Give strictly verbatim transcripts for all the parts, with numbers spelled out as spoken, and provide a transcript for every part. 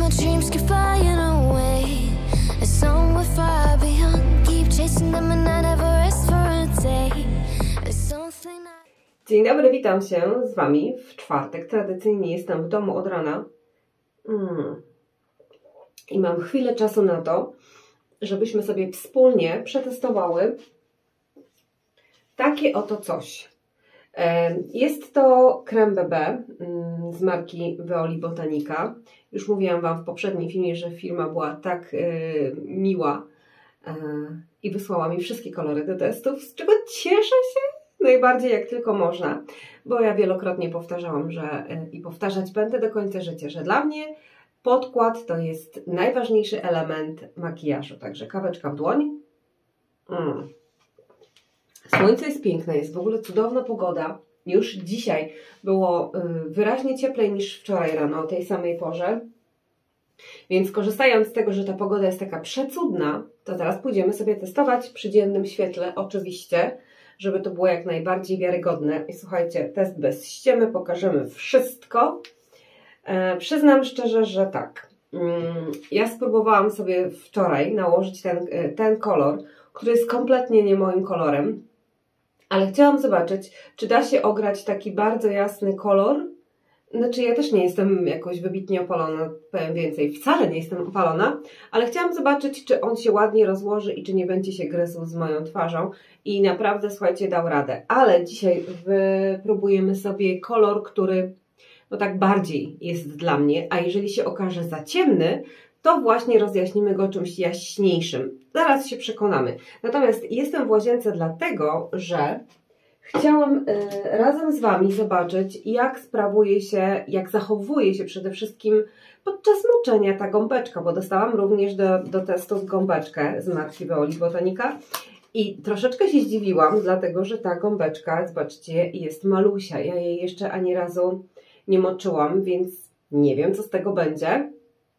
my dreams keep flying away. It's somewhere far beyond. Keep chasing them and I never rest for a day. It's something I... Dzień dobry, witam się z Wami w czwartek. Tradycyjnie jestem w domu od rana. Mm. I mam chwilę czasu na to, żebyśmy sobie wspólnie przetestowały takie oto coś. Jest to krem B B z marki Veoli Botanica. Już mówiłam Wam w poprzednim filmie, że firma była tak miła i wysłała mi wszystkie kolory do testów, z czego cieszę się najbardziej jak tylko można, bo ja wielokrotnie powtarzałam, że i powtarzać będę do końca życia, że dla mnie podkład to jest najważniejszy element makijażu. Także kaweczka w dłoń. Mm. Słońce jest piękne, jest w ogóle cudowna pogoda. Już dzisiaj było wyraźnie cieplej niż wczoraj rano o tej samej porze. Więc korzystając z tego, że ta pogoda jest taka przecudna, to teraz pójdziemy sobie testować przy dziennym świetle, oczywiście, żeby to było jak najbardziej wiarygodne. I słuchajcie, test bez ściemy, pokażemy wszystko. E, przyznam szczerze, że tak. Mm, ja spróbowałam sobie wczoraj nałożyć ten, ten kolor, który jest kompletnie nie moim kolorem. Ale chciałam zobaczyć, czy da się ograć taki bardzo jasny kolor. Znaczy ja też nie jestem jakoś wybitnie opalona, powiem więcej, wcale nie jestem opalona, ale chciałam zobaczyć, czy on się ładnie rozłoży i czy nie będzie się gryzł z moją twarzą. I naprawdę, słuchajcie, dał radę. Ale dzisiaj wypróbujemy sobie kolor, który no tak bardziej jest dla mnie, a jeżeli się okaże za ciemny, to właśnie rozjaśnimy go czymś jaśniejszym. Zaraz się przekonamy. Natomiast jestem w łazience dlatego, że chciałam y, razem z Wami zobaczyć, jak sprawuje się, jak zachowuje się przede wszystkim podczas moczenia ta gąbeczka, bo dostałam również do, do testów gąbeczkę z marki Veoli Botanica i troszeczkę się zdziwiłam, dlatego że ta gąbeczka, zobaczcie, jest malusia. Ja jej jeszcze ani razu nie moczyłam, więc nie wiem, co z tego będzie.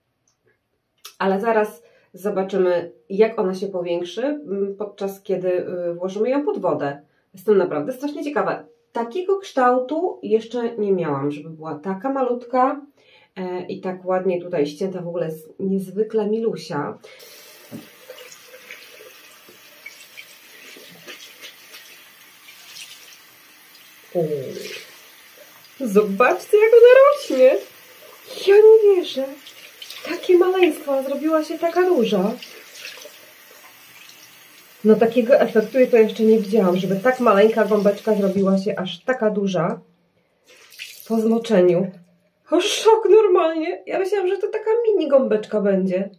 Ale zaraz zobaczymy, jak ona się powiększy, podczas kiedy włożymy ją pod wodę. Jestem naprawdę strasznie ciekawa. Takiego kształtu jeszcze nie miałam, żeby była taka malutka i tak ładnie tutaj ścięta. W ogóle jest niezwykle milusia. Zobaczcie, jak ona rośnie. Ja nie wierzę. Takie maleństwo, a zrobiła się taka duża. No takiego efektu to jeszcze nie widziałam, żeby tak maleńka gąbeczka zrobiła się aż taka duża po zmoczeniu. O, szok normalnie. Ja myślałam, że to taka mini gąbeczka będzie.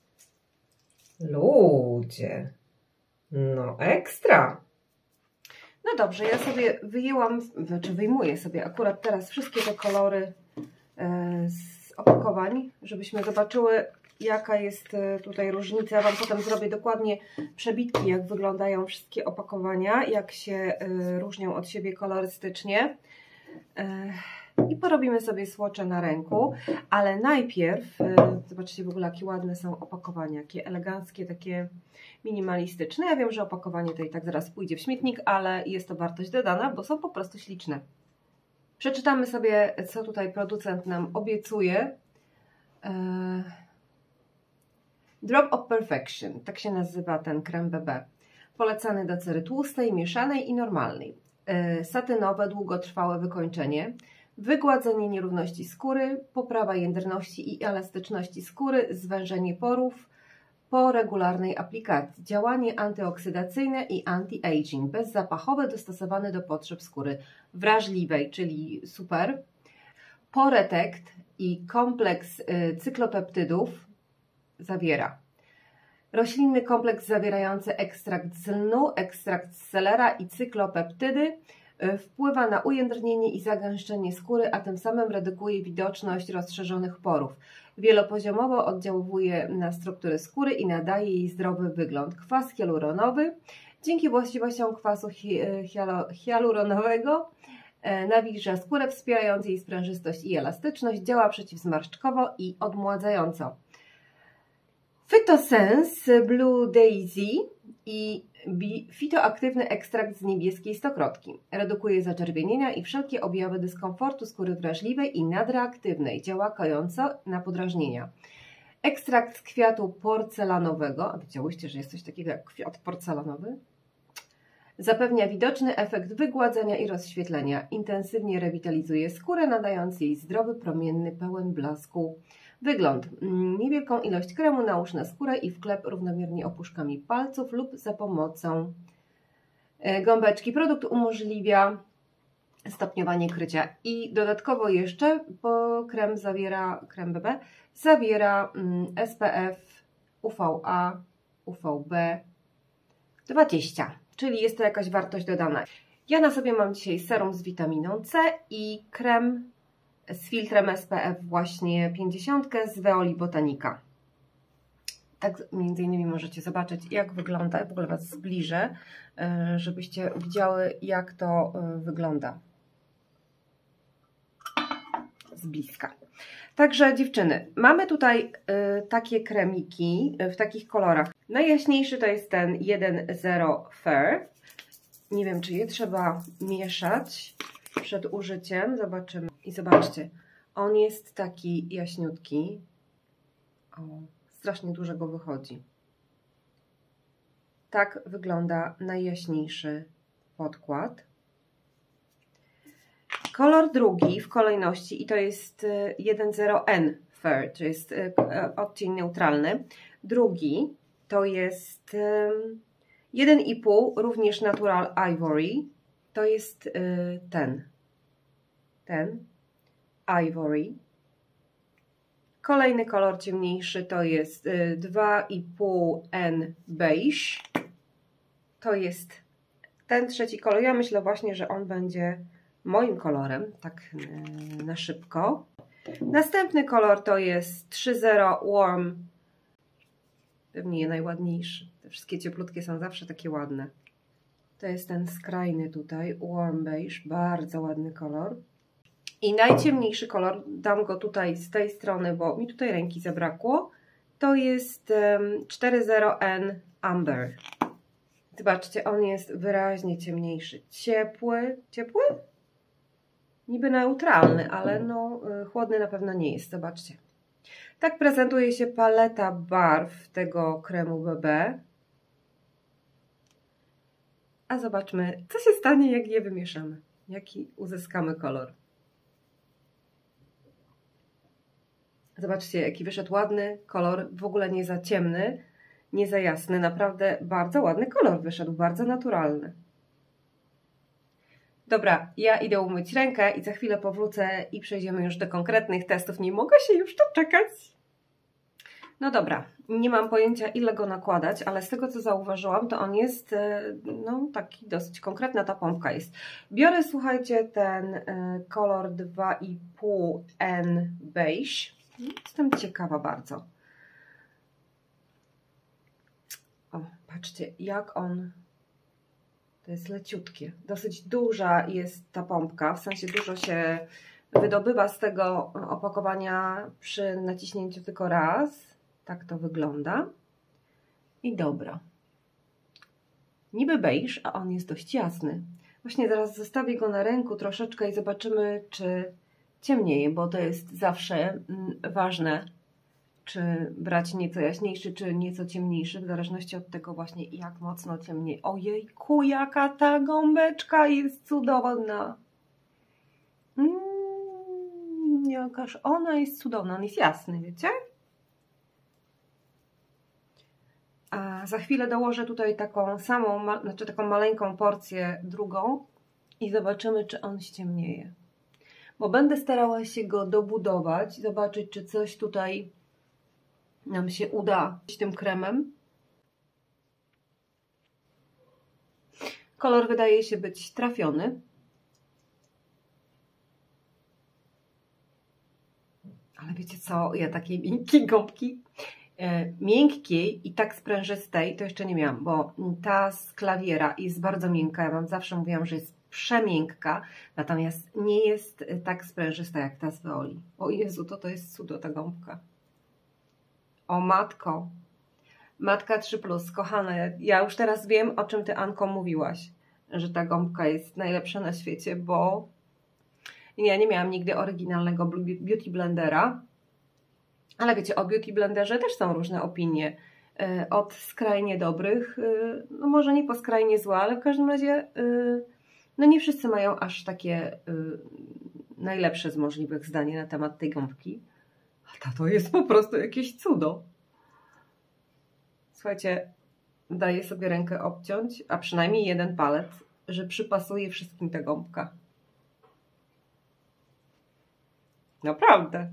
Ludzie. No ekstra. No dobrze, ja sobie wyjęłam, znaczy wyjmuję sobie akurat teraz wszystkie te kolory z opakowań, żebyśmy zobaczyły, jaka jest tutaj różnica. Ja Wam potem zrobię dokładnie przebitki, jak wyglądają wszystkie opakowania, jak się różnią od siebie kolorystycznie. I porobimy sobie słocze na ręku, ale najpierw, zobaczcie w ogóle, jakie ładne są opakowania, jakie eleganckie, takie minimalistyczne. Ja wiem, że opakowanie to i tak zaraz pójdzie w śmietnik, ale jest to wartość dodana, bo są po prostu śliczne. Przeczytamy sobie, co tutaj producent nam obiecuje. Drop of Perfection, tak się nazywa ten krem B B. Polecany do cery tłustej, mieszanej i normalnej. Satynowe, długotrwałe wykończenie, wygładzenie nierówności skóry, poprawa jędrności i elastyczności skóry, zwężenie porów po regularnej aplikacji, działanie antyoksydacyjne i anti-aging, bezzapachowe, dostosowane do potrzeb skóry wrażliwej, czyli super. Poretect i kompleks cyklopeptydów zawiera roślinny kompleks zawierający ekstrakt z lnu, ekstrakt z selera i cyklopeptydy. Wpływa na ujędrnienie i zagęszczenie skóry, a tym samym redukuje widoczność rozszerzonych porów. Wielopoziomowo oddziałuje na strukturę skóry i nadaje jej zdrowy wygląd. Kwas hialuronowy. Dzięki właściwościom kwasu hialuronowego nawilża skórę, wspierając jej sprężystość i elastyczność, działa przeciwzmarszczkowo i odmładzająco. Phytosense Blue Daisy i fitoaktywny ekstrakt z niebieskiej stokrotki. Redukuje zaczerwienienia i wszelkie objawy dyskomfortu skóry wrażliwej i nadreaktywnej, działa kojąco na podrażnienia. Ekstrakt z kwiatu porcelanowego. A wiedziałyście, że jest coś takiego jak kwiat porcelanowy? Zapewnia widoczny efekt wygładzenia i rozświetlenia. Intensywnie rewitalizuje skórę, nadając jej zdrowy, promienny, pełen blasku wygląd. Niewielką ilość kremu nałóż na skórę i wklep równomiernie opuszkami palców lub za pomocą gąbeczki. Produkt umożliwia stopniowanie krycia i dodatkowo jeszcze, bo krem zawiera, krem B B zawiera S P F, U V A, U V B dwadzieścia, czyli jest to jakaś wartość dodana. Ja na sobie mam dzisiaj serum z witaminą C i krem z filtrem S P F właśnie pięćdziesiąt z Veoli Botanica. Tak między innymi możecie zobaczyć, jak wygląda. W ogóle Was zbliżę, żebyście widziały, jak to wygląda z bliska. Także dziewczyny, mamy tutaj y, takie kremiki w takich kolorach. Najjaśniejszy to jest ten jeden zero Fair. Nie wiem, czy je trzeba mieszać przed użyciem. Zobaczymy. I zobaczcie, on jest taki jaśniutki. O, strasznie dużego wychodzi. Tak wygląda najjaśniejszy podkład. Kolor drugi w kolejności i to jest jeden zero N Fair, to jest odcień neutralny. Drugi to jest jeden i pół, również Natural Ivory. To jest ten, ten Ivory. Kolejny kolor ciemniejszy to jest dwa i pół N Beige. To jest ten trzeci kolor. Ja myślę właśnie, że on będzie moim kolorem, tak na szybko. Następny kolor to jest trzy zero Warm. Pewnie najładniejszy. Te wszystkie cieplutkie są zawsze takie ładne. To jest ten skrajny tutaj, Warm Beige. Bardzo ładny kolor. I najciemniejszy kolor, dam go tutaj z tej strony, bo mi tutaj ręki zabrakło. To jest cztery zero N Amber. Zobaczcie, on jest wyraźnie ciemniejszy. Ciepły. Ciepły? Niby neutralny, ale no chłodny na pewno nie jest. Zobaczcie. Tak prezentuje się paleta barw tego kremu B B. A zobaczmy, co się stanie, jak je wymieszamy. Jaki uzyskamy kolor. Zobaczcie, jaki wyszedł ładny kolor. W ogóle nie za ciemny, nie za jasny. Naprawdę bardzo ładny kolor wyszedł, bardzo naturalny. Dobra, ja idę umyć rękę i za chwilę powrócę i przejdziemy już do konkretnych testów. Nie mogę się już doczekać. No dobra, nie mam pojęcia, ile go nakładać, ale z tego, co zauważyłam, to on jest no taki dosyć konkretna, ta pompka jest. Biorę, słuchajcie, ten kolor dwa i pół N Beige. Jestem ciekawa bardzo. O, patrzcie, jak on... To jest leciutkie. Dosyć duża jest ta pompka, w sensie dużo się wydobywa z tego opakowania przy naciśnięciu tylko raz. Tak to wygląda. I dobra. Niby beige, a on jest dość jasny. Właśnie zaraz zostawię go na ręku troszeczkę i zobaczymy, czy ciemnieje, bo to jest zawsze ważne, czy brać nieco jaśniejszy, czy nieco ciemniejszy, w zależności od tego właśnie, jak mocno ciemniej. Ojejku, jaka ta gąbeczka jest cudowna. Mm, jakaż ona jest cudowna. On jest jasny, wiecie? A za chwilę dołożę tutaj taką samą, znaczy taką maleńką porcję drugą i zobaczymy, czy on ściemnieje. Bo będę starała się go dobudować, zobaczyć, czy coś tutaj nam się uda z tym kremem. Kolor wydaje się być trafiony. Ale wiecie co, ja takiej miękkiej gąbki, e, miękkiej i tak sprężystej to jeszcze nie miałam, bo ta z klawiera jest bardzo miękka. Ja wam zawsze mówiłam, że jest przemiękka, natomiast nie jest tak sprężysta jak ta z Veoli. O Jezu, to to jest cudo ta gąbka. O matko, matka trzy plus, kochane, ja już teraz wiem, o czym ty, Anko, mówiłaś, że ta gąbka jest najlepsza na świecie, bo ja nie miałam nigdy oryginalnego Beauty Blendera, Ale wiecie, o Beauty Blenderze też są różne opinie. Od skrajnie dobrych, no może nie po skrajnie złe, ale w każdym razie no nie wszyscy mają aż takie najlepsze z możliwych zdanie na temat tej gąbki. A ta to jest po prostu jakieś cudo. Słuchajcie, daję sobie rękę obciąć, a przynajmniej jeden palec, że przypasuje wszystkim ta gąbka. Naprawdę.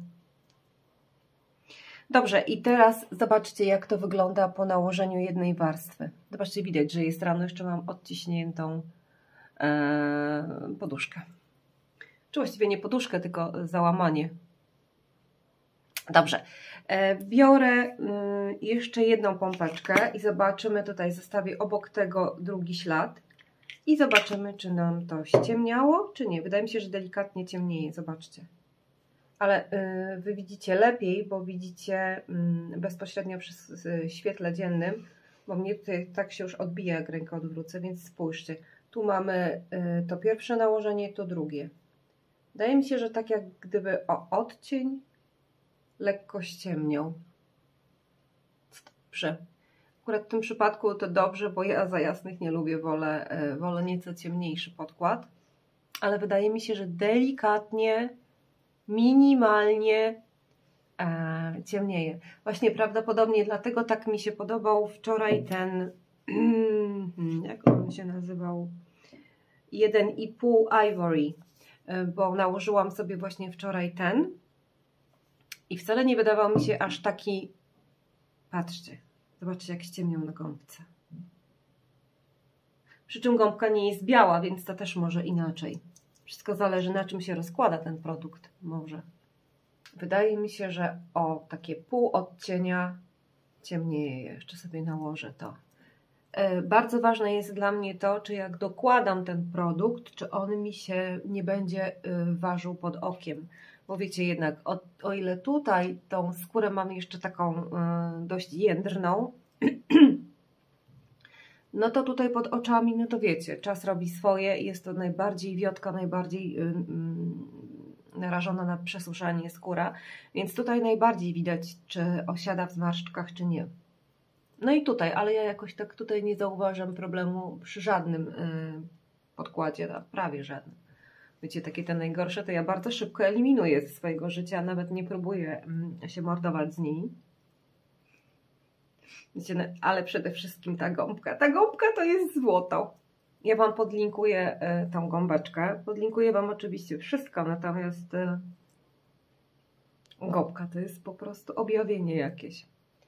Dobrze, i teraz zobaczcie, jak to wygląda po nałożeniu jednej warstwy. Zobaczcie, widać, że jest rano, jeszcze mam odciśniętą e, poduszkę. Czy właściwie nie poduszkę, tylko załamanie. Dobrze, e, biorę y, jeszcze jedną pompeczkę i zobaczymy, tutaj zostawię obok tego drugi ślad i zobaczymy, czy nam to ściemniało, czy nie. Wydaje mi się, że delikatnie ciemnieje, zobaczcie. Ale y, Wy widzicie lepiej, bo widzicie y, bezpośrednio przy y, świetle dziennym, bo mnie tutaj tak się już odbija, jak rękę odwrócę, więc spójrzcie. Tu mamy y, to pierwsze nałożenie, to drugie. Wydaje mi się, że tak jak gdyby o odcień lekko ściemniał. Dobrze. Akurat w tym przypadku to dobrze, bo ja za jasnych nie lubię, wolę, y, wolę nieco ciemniejszy podkład. Ale wydaje mi się, że delikatnie, minimalnie e, ciemnieje. Właśnie prawdopodobnie dlatego tak mi się podobał wczoraj ten, jak on się nazywał, jeden i pół Ivory, bo nałożyłam sobie właśnie wczoraj ten i wcale nie wydawał mi się aż taki, patrzcie, zobaczcie, jak ściemniał na gąbce. Przy czym gąbka nie jest biała, więc to też może inaczej. Wszystko zależy, na czym się rozkłada ten produkt. Może. Wydaje mi się, że o takie pół odcienia ciemnieje. Jeszcze sobie nałożę to. Yy, bardzo ważne jest dla mnie to, czy jak dokładam ten produkt, czy on mi się nie będzie yy, ważył pod okiem. Bo wiecie jednak, o, o ile tutaj tą skórę mam jeszcze taką yy, dość jędrną, no to tutaj pod oczami, no to wiecie, czas robi swoje i jest to najbardziej wiotka, najbardziej yy, yy, narażona na przesuszanie skóra, więc tutaj najbardziej widać, czy osiada w zmarszczkach, czy nie. No i tutaj, ale ja jakoś tak tutaj nie zauważam problemu przy żadnym yy, podkładzie, no, prawie żadnym. Wiecie, takie te najgorsze to ja bardzo szybko eliminuję ze swojego życia, nawet nie próbuję yy, się mordować z nimi. Wiecie, ale przede wszystkim ta gąbka. Ta gąbka to jest złoto. Ja Wam podlinkuję y, tą gąbeczkę. Podlinkuję Wam oczywiście wszystko, natomiast y, gąbka to jest po prostu objawienie jakieś.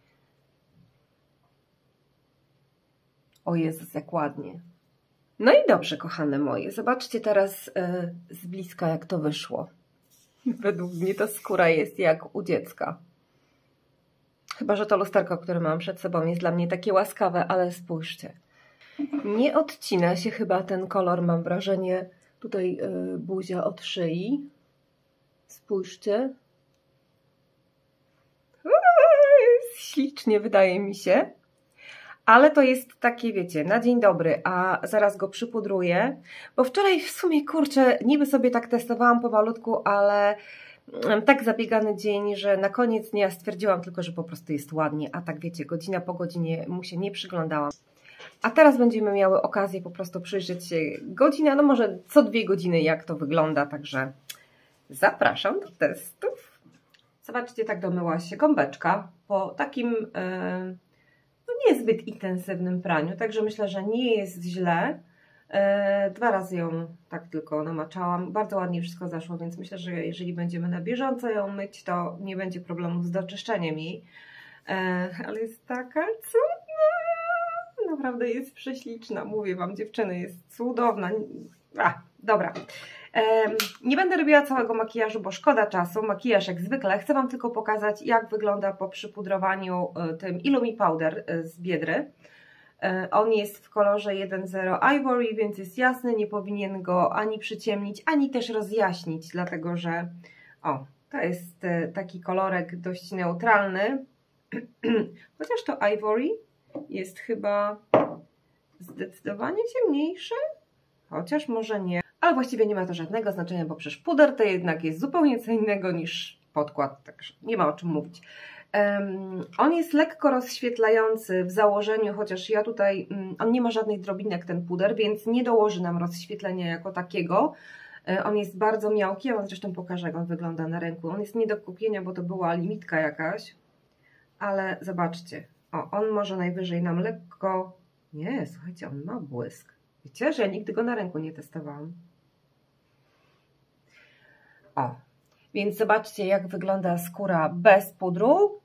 O Jezus, jak ładnie. No i dobrze, kochane moje. Zobaczcie teraz y, z bliska, jak to wyszło. Według mnie ta skóra jest jak u dziecka. Chyba że to lusterko, które mam przed sobą, jest dla mnie takie łaskawe, ale spójrzcie. Nie odcina się chyba ten kolor, mam wrażenie, tutaj yy, buzia od szyi. Spójrzcie. Uuu, ślicznie wydaje mi się. Ale to jest takie, wiecie, na dzień dobry, a zaraz go przypudruję. Bo wczoraj w sumie, kurczę, niby sobie tak testowałam pomalutku, ale tak zabiegany dzień, że na koniec dnia stwierdziłam tylko, że po prostu jest ładnie, a tak wiecie, godzina po godzinie mu się nie przyglądałam. A teraz będziemy miały okazję po prostu przyjrzeć się godzina, no może co dwie godziny jak to wygląda, także zapraszam do testów. Zobaczcie, tak domyła się gąbeczka po takim yy, no niezbyt intensywnym praniu, także myślę, że nie jest źle. Dwa razy ją tak tylko namaczałam. Bardzo ładnie wszystko zaszło, więc myślę, że jeżeli będziemy na bieżąco ją myć, to nie będzie problemu z doczyszczeniem jej. Ale jest taka cudna. Naprawdę jest prześliczna. Mówię Wam, dziewczyny, jest cudowna. A, dobra. Nie będę robiła całego makijażu, bo szkoda czasu. Makijaż jak zwykle. Chcę Wam tylko pokazać, jak wygląda po przypudrowaniu tym Illumi Powder z Biedry. On jest w kolorze jeden zero Ivory, więc jest jasny, nie powinien go ani przyciemnić, ani też rozjaśnić, dlatego że o, to jest taki kolorek dość neutralny, chociaż to Ivory jest chyba zdecydowanie ciemniejszy, chociaż może nie, ale właściwie nie ma to żadnego znaczenia, bo przecież puder to jednak jest zupełnie co innego niż podkład, także nie ma o czym mówić. Um, on jest lekko rozświetlający w założeniu, chociaż ja tutaj, um, on nie ma żadnych drobinek ten puder, więc nie dołoży nam rozświetlenia jako takiego. Um, on jest bardzo miałki, ja Wam zresztą pokażę, jak on wygląda na ręku. On jest nie do kupienia, bo to była limitka jakaś, ale zobaczcie, o, on może najwyżej nam lekko, nie, słuchajcie, on ma błysk. Wiecie, że ja nigdy go na ręku nie testowałam. O, więc zobaczcie, jak wygląda skóra bez pudru.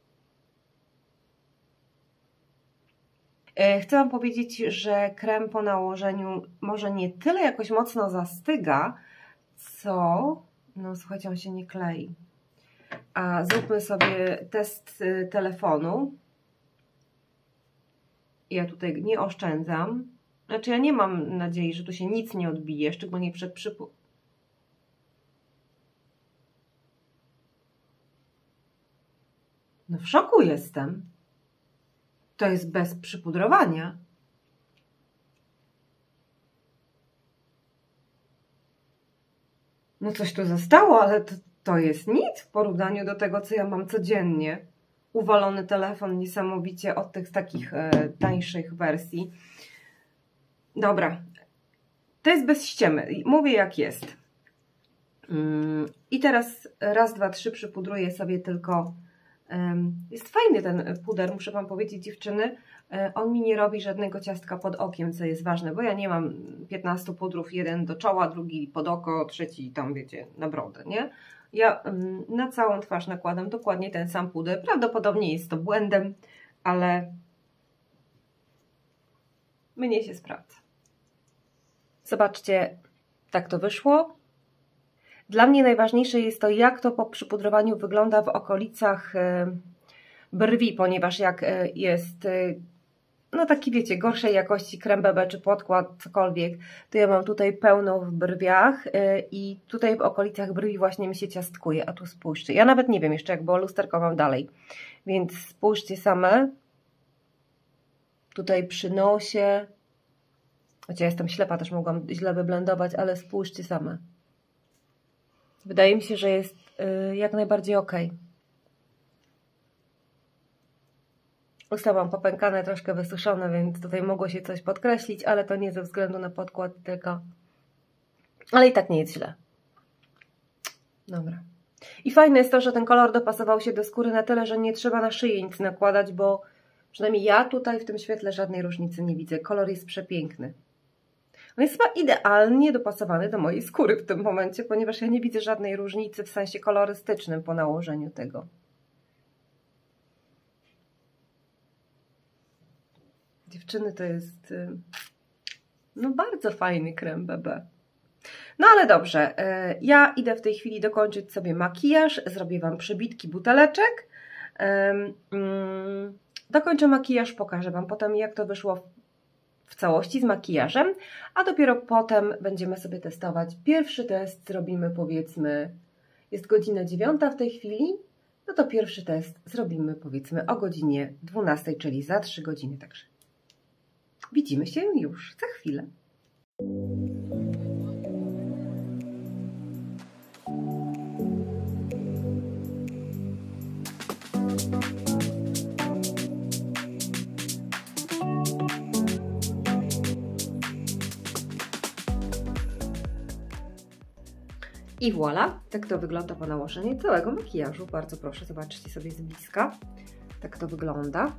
Chcę Wam powiedzieć, że krem po nałożeniu może nie tyle jakoś mocno zastyga, co, no słuchajcie, on się nie klei. A zróbmy sobie test telefonu. Ja tutaj nie oszczędzam. Znaczy ja nie mam nadziei, że tu się nic nie odbije, szczególnie przed przypływ. No w szoku jestem. To jest bez przypudrowania. No coś tu zostało, ale to, to jest nic w porównaniu do tego, co ja mam codziennie. Uwalony telefon niesamowicie od tych takich e, tańszych wersji. Dobra. To jest bez ściemy. Mówię jak jest. Mm, I teraz raz, dwa, trzy przypudruję sobie tylko. Jest fajny ten puder, muszę Wam powiedzieć, dziewczyny. On mi nie robi żadnego ciastka pod okiem, co jest ważne, bo ja nie mam piętnastu pudrów, jeden do czoła, drugi pod oko, trzeci tam, wiecie, na brodę, nie? Ja na całą twarz nakładam dokładnie ten sam puder. Prawdopodobnie jest to błędem, ale mnie się sprawdza. Zobaczcie, tak to wyszło. Dla mnie najważniejsze jest to, jak to po przypudrowaniu wygląda w okolicach brwi, ponieważ jak jest, no taki wiecie, gorszej jakości krem B B czy podkład, cokolwiek, to ja mam tutaj pełno w brwiach i tutaj w okolicach brwi właśnie mi się ciastkuje, a tu spójrzcie. Ja nawet nie wiem jeszcze jak, bo lusterko mam dalej, więc spójrzcie same. Tutaj przy nosie, chociaż ja jestem ślepa, też mogłam źle wyblendować, ale spójrzcie same. Wydaje mi się, że jest y, jak najbardziej ok. Usta mam popękane, troszkę wysuszone, więc tutaj mogło się coś podkreślić, ale to nie ze względu na podkład, tylko... Ale i tak nie jest źle. Dobra. I fajne jest to, że ten kolor dopasował się do skóry na tyle, że nie trzeba na szyję nic nakładać, bo przynajmniej ja tutaj w tym świetle żadnej różnicy nie widzę. Kolor jest przepiękny. On jest chyba idealnie dopasowany do mojej skóry w tym momencie, ponieważ ja nie widzę żadnej różnicy w sensie kolorystycznym po nałożeniu tego. Dziewczyny, to jest no bardzo fajny krem B B. No ale dobrze, ja idę w tej chwili dokończyć sobie makijaż, zrobię Wam przebitki buteleczek. Dokończę makijaż, pokażę Wam potem, jak to wyszło w całości z makijażem, a dopiero potem będziemy sobie testować. Pierwszy test zrobimy, powiedzmy, jest godzina dziewiąta w tej chwili, no to pierwszy test zrobimy, powiedzmy, o godzinie dwunastej, czyli za trzy godziny, także widzimy się już za chwilę. I voilà, tak to wygląda po nałożeniu całego makijażu. Bardzo proszę, zobaczcie sobie z bliska. Tak to wygląda.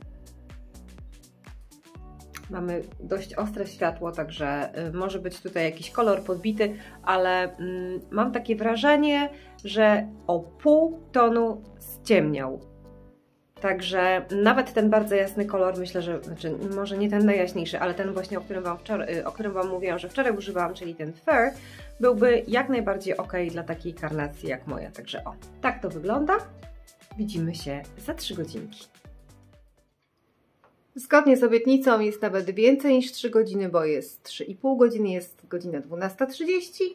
Mamy dość ostre światło, także może być tutaj jakiś kolor podbity, ale mm, mam takie wrażenie, że o pół tonu ściemniał. Także nawet ten bardzo jasny kolor, myślę, że, znaczy może nie ten najjaśniejszy, ale ten właśnie, o którym Wam, wczoraj, o którym Wam mówiłam, że wczoraj używałam, czyli ten Fair, byłby jak najbardziej ok dla takiej karnacji jak moja. Także o, tak to wygląda. Widzimy się za trzy godzinki. Zgodnie z obietnicą jest nawet więcej niż trzy godziny, bo jest trzy i pół godziny, jest godzina dwunasta trzydzieści.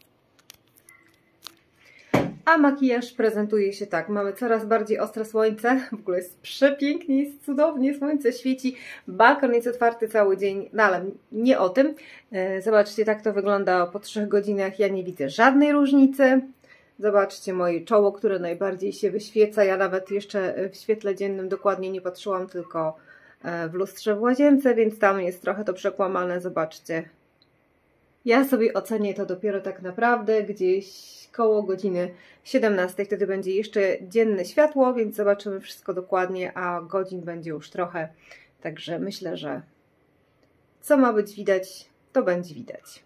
A makijaż prezentuje się tak. Mamy coraz bardziej ostre słońce. W ogóle jest przepięknie, jest cudownie. Słońce świeci. Balkon jest otwarty cały dzień. No ale nie o tym. Zobaczcie, tak to wygląda po trzech godzinach. Ja nie widzę żadnej różnicy. Zobaczcie moje czoło, które najbardziej się wyświeca. Ja nawet jeszcze w świetle dziennym dokładnie nie patrzyłam, tylko w lustrze w łazience, więc tam jest trochę to przekłamane. Zobaczcie. Ja sobie ocenię to dopiero tak naprawdę gdzieś koło godziny siedemnastej. Wtedy będzie jeszcze dzienne światło, więc zobaczymy wszystko dokładnie, a godzin będzie już trochę. Także myślę, że co ma być widać, to będzie widać.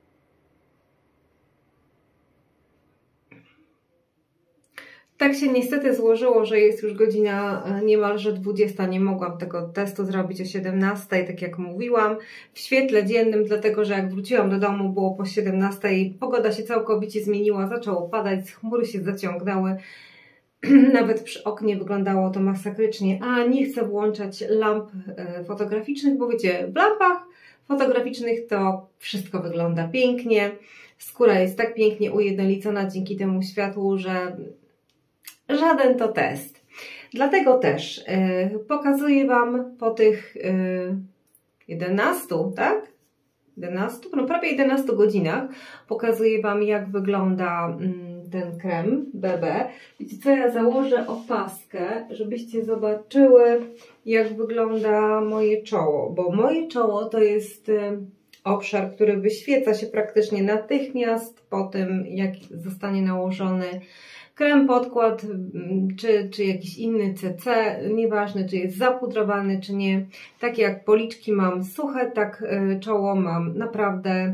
Tak się niestety złożyło, że jest już godzina niemalże dwudziesta. Nie mogłam tego testu zrobić o siedemnastej, tak jak mówiłam, w świetle dziennym, dlatego że jak wróciłam do domu, było po siedemnastej. Pogoda się całkowicie zmieniła, zaczęło padać, chmury się zaciągnęły. Nawet przy oknie wyglądało to masakrycznie. A nie chcę włączać lamp fotograficznych, bo wiecie, w lampach fotograficznych to wszystko wygląda pięknie. Skóra jest tak pięknie ujednolicona dzięki temu światłu, że żaden to test. Dlatego też yy, pokazuję Wam po tych yy, jedenastu, tak? jedenastu, no prawie jedenastu godzinach pokazuję Wam, jak wygląda yy, ten krem B B. Wiecie co, ja założę opaskę, żebyście zobaczyły, jak wygląda moje czoło, bo moje czoło to jest yy, obszar, który wyświeca się praktycznie natychmiast po tym, jak zostanie nałożony krem, podkład, czy, czy jakiś inny C C, nieważne czy jest zapudrowany, czy nie. Tak jak policzki mam suche, tak czoło mam naprawdę.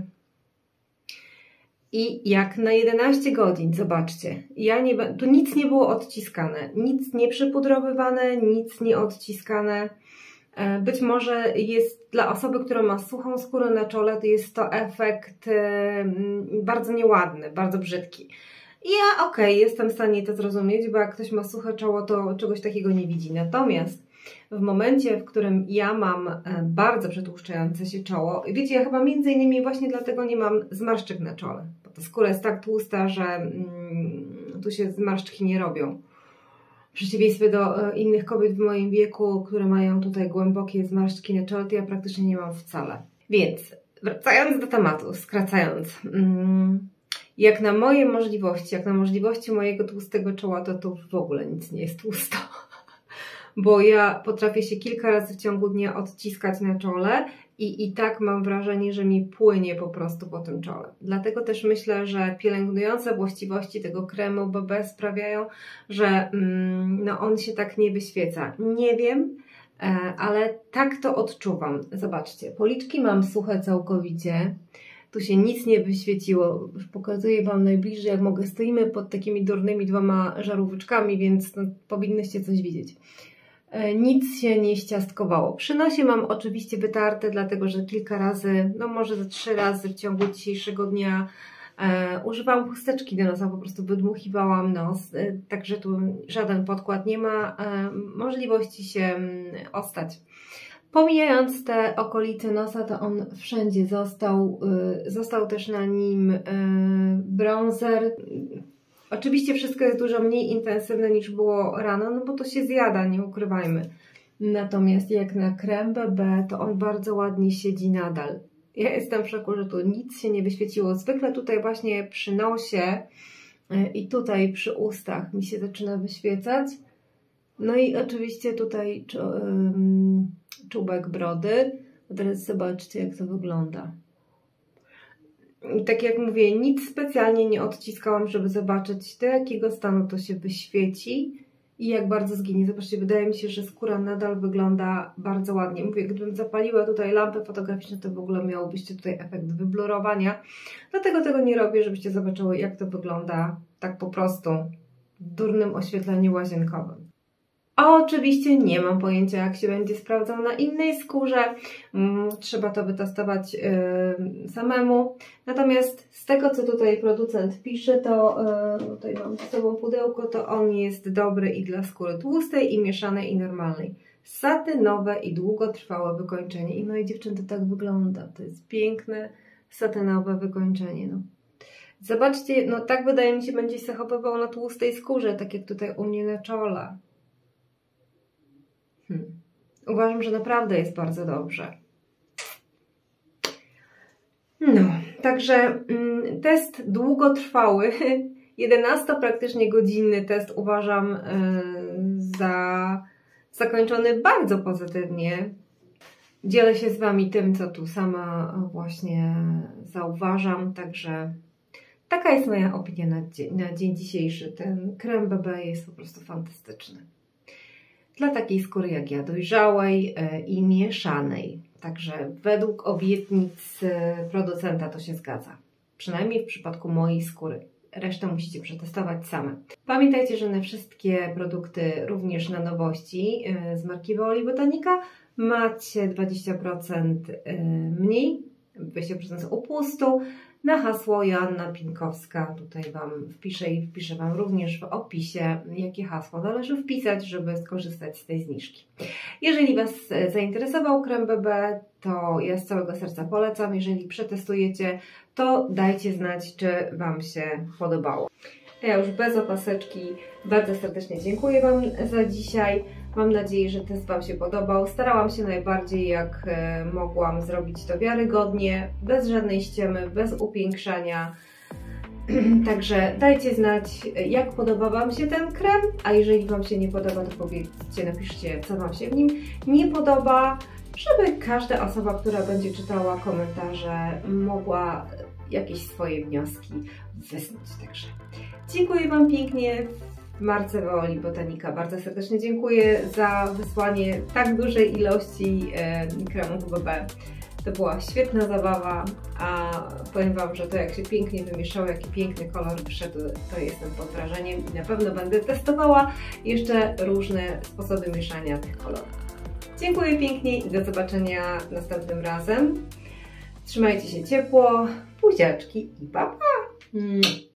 I jak na jedenaście godzin, zobaczcie, ja nie, tu nic nie było odciskane, nic nie przypudrowywane, nic nie odciskane. Być może jest dla osoby, która ma suchą skórę na czole, to jest to efekt bardzo nieładny, bardzo brzydki. Ja okej, okay, jestem w stanie to zrozumieć, bo jak ktoś ma suche czoło, to czegoś takiego nie widzi. Natomiast w momencie, w którym ja mam bardzo przetłuszczające się czoło, wiecie, ja chyba między innymi właśnie dlatego nie mam zmarszczek na czole, bo ta skóra jest tak tłusta, że mm, tu się zmarszczki nie robią. W przeciwieństwie do innych kobiet w moim wieku, które mają tutaj głębokie zmarszczki na czole, to ja praktycznie nie mam wcale. Więc wracając do tematu, skracając... Mm, Jak na moje możliwości, jak na możliwości mojego tłustego czoła, to tu w ogóle nic nie jest tłusto. Bo ja potrafię się kilka razy w ciągu dnia odciskać na czole i, i tak mam wrażenie, że mi płynie po prostu po tym czole. Dlatego też myślę, że pielęgnujące właściwości tego kremu B B sprawiają, że mm, no on się tak nie wyświeca. Nie wiem, e, ale tak to odczuwam. Zobaczcie, policzki mam suche całkowicie. Tu się nic nie wyświeciło. Pokazuję Wam najbliżej, jak mogę. Stoimy pod takimi durnymi dwoma żaróweczkami, więc no, powinnyście coś widzieć. E, nic się nie ściastkowało. Przy nosie mam oczywiście wytarte, dlatego że kilka razy, no może ze trzy razy w ciągu dzisiejszego dnia e, używałam chusteczki do nosa, po prostu wydmuchiwałam nos. E, także tu żaden podkład, nie ma e, możliwości się m, ostać. Pomijając te okolice nosa, to on wszędzie został. Został też na nim bronzer. Oczywiście wszystko jest dużo mniej intensywne niż było rano, no bo to się zjada, nie ukrywajmy. Natomiast jak na krem B B, to on bardzo ładnie siedzi nadal. Ja jestem w szoku, że tu nic się nie wyświeciło. Zwykle tutaj właśnie przy nosie i tutaj przy ustach mi się zaczyna wyświecać. No i oczywiście tutaj czubek brody. A teraz zobaczcie, jak to wygląda. I tak jak mówię, nic specjalnie nie odciskałam, żeby zobaczyć, do jakiego stanu to się wyświeci i jak bardzo zginie. Zobaczcie, wydaje mi się, że skóra nadal wygląda bardzo ładnie. Mówię, gdybym zapaliła tutaj lampę fotograficzną, to w ogóle miałobyście tutaj efekt wyblurowania. Dlatego tego nie robię, żebyście zobaczyły, jak to wygląda tak po prostu w durnym oświetleniu łazienkowym. A oczywiście nie mam pojęcia, jak się będzie sprawdzał na innej skórze. Trzeba to wytestować yy, samemu. Natomiast z tego, co tutaj producent pisze, to yy, tutaj mam z sobą pudełko, to on jest dobry i dla skóry tłustej, i mieszanej, i normalnej. Satynowe i długotrwałe wykończenie. I no i dziewczyny, to tak wygląda. To jest piękne, satynowe wykończenie. No. Zobaczcie, no tak wydaje mi się, będzie się zachowywał na tłustej skórze, tak jak tutaj u mnie na czole. Hmm. Uważam, że naprawdę jest bardzo dobrze. No, także mm, test długotrwały jedenasto praktycznie godzinny test uważam yy, za zakończony bardzo pozytywnie. Dzielę się z Wami tym, co tu sama właśnie zauważam, także taka jest moja opinia na dzień, na dzień dzisiejszy. Ten krem B B jest po prostu fantastyczny. Dla takiej skóry jak ja, dojrzałej i mieszanej. Także według obietnic producenta to się zgadza. Przynajmniej w przypadku mojej skóry. Resztę musicie przetestować same. Pamiętajcie, że na wszystkie produkty, również na nowości z marki Veoli Botanica, macie dwadzieścia procent mniej, dwadzieścia procent upustu na hasło Joanna Pinkowska. Tutaj Wam wpiszę i wpiszę Wam również w opisie, jakie hasło należy wpisać, żeby skorzystać z tej zniżki. Jeżeli Was zainteresował krem B B, to ja z całego serca polecam. Jeżeli przetestujecie, to dajcie znać, czy Wam się podobało. A ja już bez opaseczki bardzo serdecznie dziękuję Wam za dzisiaj. Mam nadzieję, że test Wam się podobał. Starałam się najbardziej jak mogłam zrobić to wiarygodnie, bez żadnej ściemy, bez upiększania. Także dajcie znać, jak podoba Wam się ten krem, a jeżeli Wam się nie podoba, to powiedzcie, napiszcie, co Wam się w nim nie podoba, żeby każda osoba, która będzie czytała komentarze, mogła jakieś swoje wnioski wysnuć. Także dziękuję Wam pięknie. W marce Veoli Botanica bardzo serdecznie dziękuję za wysłanie tak dużej ilości e, kremów B B. To była świetna zabawa, a powiem Wam, że to jak się pięknie wymieszało, jaki piękny kolor wyszedł, to jestem pod wrażeniem i na pewno będę testowała jeszcze różne sposoby mieszania tych kolorów. Dziękuję pięknie i do zobaczenia następnym razem. Trzymajcie się ciepło, buziaczki i pa pa!